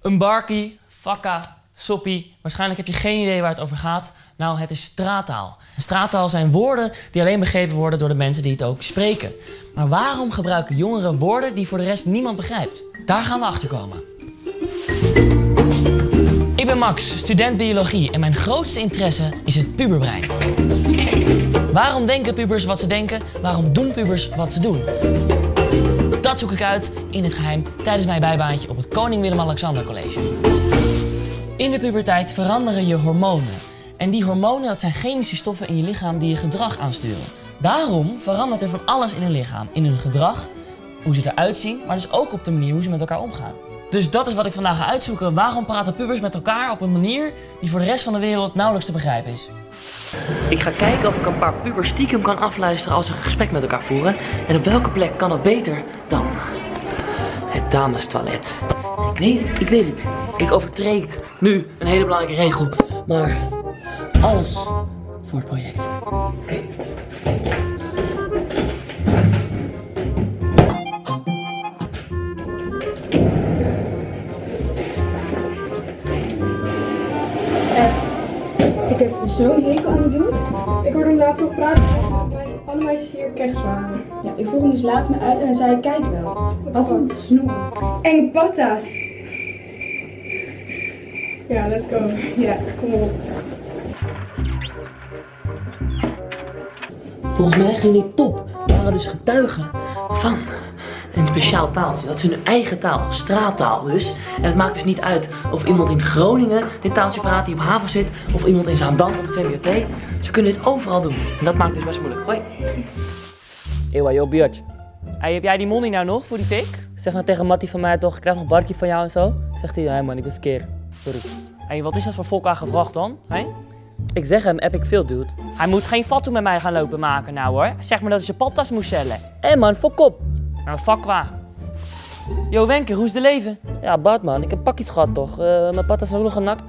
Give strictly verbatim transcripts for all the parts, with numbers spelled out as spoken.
Een barkie, fakka, soppie. Waarschijnlijk heb je geen idee waar het over gaat. Nou, het is straattaal. En straattaal zijn woorden die alleen begrepen worden door de mensen die het ook spreken. Maar waarom gebruiken jongeren woorden die voor de rest niemand begrijpt? Daar gaan we achter komen. Ik ben Max, student biologie en mijn grootste interesse is het puberbrein. Waarom denken pubers wat ze denken? Waarom doen pubers wat ze doen? Dat zoek ik uit in het geheim tijdens mijn bijbaantje op het Koning Willem-Alexander College. In de puberteit veranderen je hormonen. En die hormonen, dat zijn chemische stoffen in je lichaam die je gedrag aansturen. Daarom verandert er van alles in hun lichaam. In hun gedrag, hoe ze eruit zien, maar dus ook op de manier hoe ze met elkaar omgaan. Dus dat is wat ik vandaag ga uitzoeken. Waarom praten pubers met elkaar op een manier die voor de rest van de wereld nauwelijks te begrijpen is? Ik ga kijken of ik een paar pubers stiekem kan afluisteren als ze een gesprek met elkaar voeren. En op welke plek kan dat beter dan het damestoilet? Ik weet het, ik weet het. Ik overtreed nu een hele belangrijke regel. Maar alles voor het project. Oké. Ik heb zo'n hekel aan die dude. Ik hoorde hem laatst nog praten. Alle meisjes hier krijgen zwaar. Ja, ik vroeg hem dus laatst me uit en hij zei, kijk wel. Wat een snoer. Enge patta's. Ja, let's go. Ja, kom op. Volgens mij ging dit top. We waren dus getuigen van een speciaal taaltje. Dat is hun eigen taal, straattaal dus. En het maakt dus niet uit of iemand in Groningen dit taaltje praat die op haven zit, of iemand in Zaandam op het V M B O T. Ze kunnen dit overal doen. En dat maakt het dus best moeilijk. Hoi. Ewa, yo, biatch. Hey, heb jij die money nou nog voor die pik? Zeg nou tegen Mattie van mij toch, ik krijg nog een barkje van jou en zo. Zegt hij, hé man, ik ben skeer. Sorry. Hey, wat is dat voor fokka gedrag dan? Hey? Ik zeg hem, heb ik veel, dude. Hij moet geen foto met mij gaan lopen maken nou hoor. Zeg maar dat hij zijn patas moest cellen. Hé hey, man, fok op. Nou, fuck qua. Yo, Wenker, hoe is de leven? Ja, Bart man, ik heb pakjes gehad toch. Uh, mijn patas zijn ook nog genakt.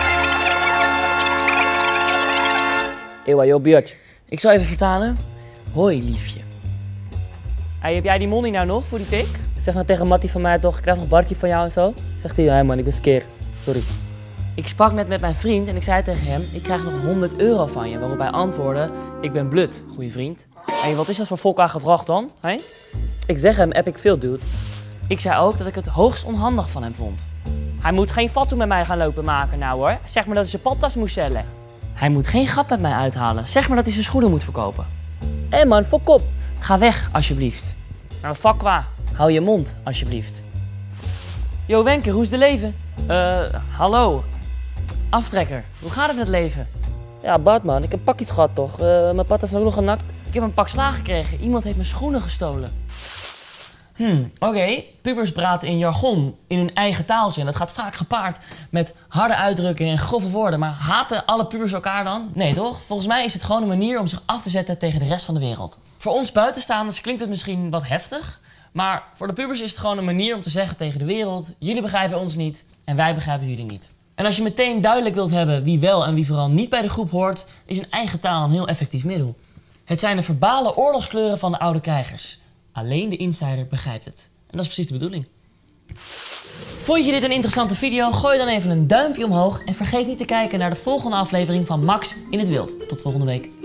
Ewa, yo, biatch. Ik zal even vertalen. Hoi, liefje. Hey, heb jij die money nou nog voor die pik? Zeg nou tegen Mattie van mij toch, ik krijg nog een barkje van jou en zo. Zegt hij, hé hey man, ik ben skeer. Sorry. Ik sprak net met mijn vriend en ik zei tegen hem, ik krijg nog honderd euro van je. Waarop hij antwoordde, ik ben blut, goeie vriend. Hé, wat is dat voor fokka gedrag dan? Hey? Ik zeg hem, heb ik veel, dude. Ik zei ook dat ik het hoogst onhandig van hem vond. Hij moet geen foto met mij gaan lopen maken nou hoor. Zeg maar dat hij zijn patas moest cellen. Hij moet geen gat met mij uithalen. Zeg maar dat hij zijn schoenen moet verkopen. Hé hey man, fok op. Ga weg, alsjeblieft. Nou, fuck qua. Hou je mond, alsjeblieft. Yo, Wenker, hoe is de leven? Eh, uh, hallo. Aftrekker, hoe gaat het met het leven? Ja, Bart man, ik heb pakjes gehad toch. Uh, mijn patas zijn ook nog genakt. Ik heb een pak slaag gekregen. Iemand heeft mijn schoenen gestolen. Hmm, oké. Okay. Pubers praten in jargon, in hun eigen taaltje. En dat gaat vaak gepaard met harde uitdrukkingen en grove woorden. Maar haten alle pubers elkaar dan? Nee toch? Volgens mij is het gewoon een manier om zich af te zetten tegen de rest van de wereld. Voor ons buitenstaanders klinkt het misschien wat heftig. Maar voor de pubers is het gewoon een manier om te zeggen tegen de wereld, jullie begrijpen ons niet en wij begrijpen jullie niet. En als je meteen duidelijk wilt hebben wie wel en wie vooral niet bij de groep hoort, is een eigen taal een heel effectief middel. Het zijn de verbale oorlogskleuren van de oude krijgers. Alleen de insider begrijpt het. En dat is precies de bedoeling. Vond je dit een interessante video? Gooi dan even een duimpje omhoog en vergeet niet te kijken naar de volgende aflevering van Max in het Wild. Tot volgende week.